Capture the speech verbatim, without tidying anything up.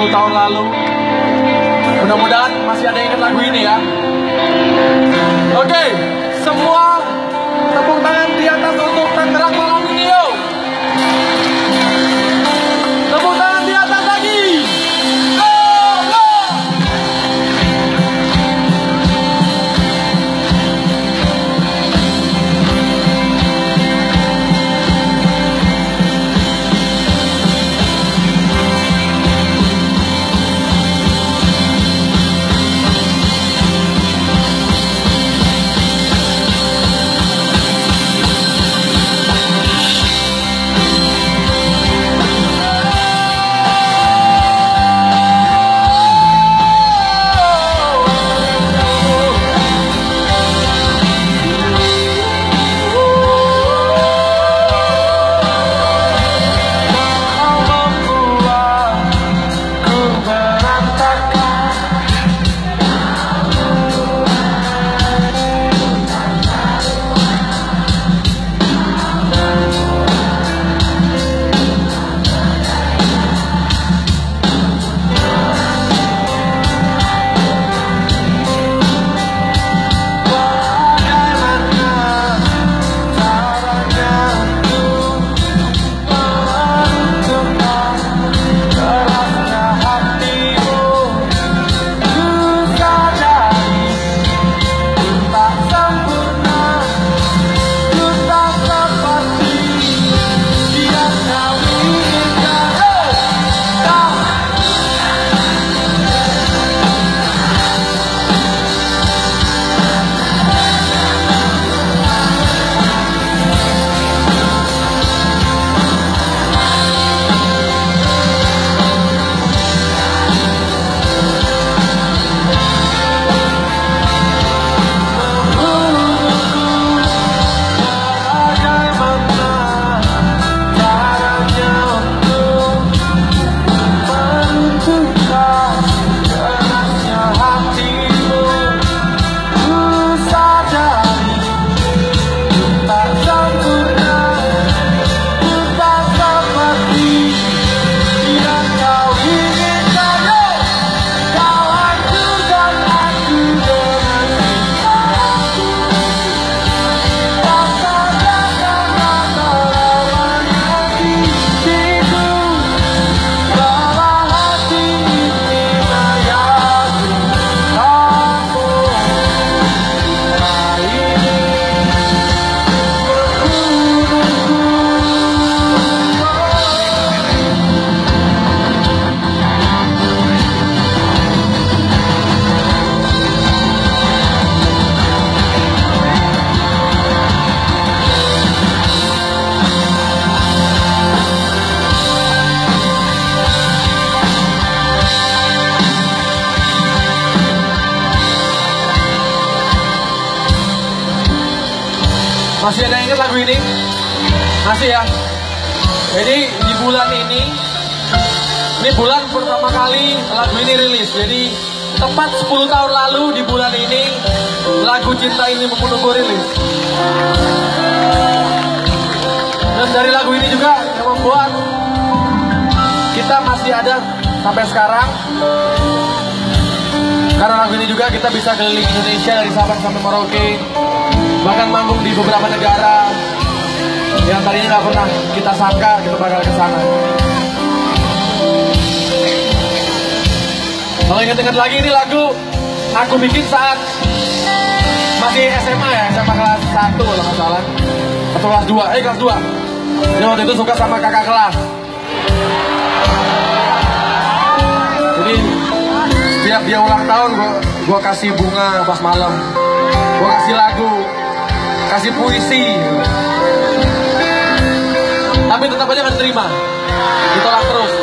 sepuluh tahun lalu. Mudah-mudahan masih ada yang ingat lagu ini ya. Oke, semua tepuk tangan di atas untuk Tangerang malam ini yo. Tepuk tangan di atas lagi. Go, go. Masih ada yang ingat lagu ini? Masih ya? Jadi di bulan ini, ini bulan pertama kali lagu ini rilis. Jadi tepat sepuluh tahun lalu di bulan ini, lagu Cinta Ini Membunuhku rilis. Dan dari lagu ini juga yang membuat kita masih ada sampai sekarang. Karena lagu ini juga kita bisa keliling Indonesia dari Sabang sampai Merauke, bahkan manggung di beberapa negara yang tadinya nggak pernah kita sangka kita bakal ke sana. Kalau ingat-ingat lagi, ini lagu aku bikin saat masih S M A ya, S M A kelas satu kalau nggak salah, atau kelas dua, eh kelas dua. Jadi waktu itu suka sama kakak kelas. Jadi setiap dia ulang tahun gua, gua kasih bunga pas malam, gua kasih lagu, kasih puisi, tapi tetap aja gak diterima, ditolak terus.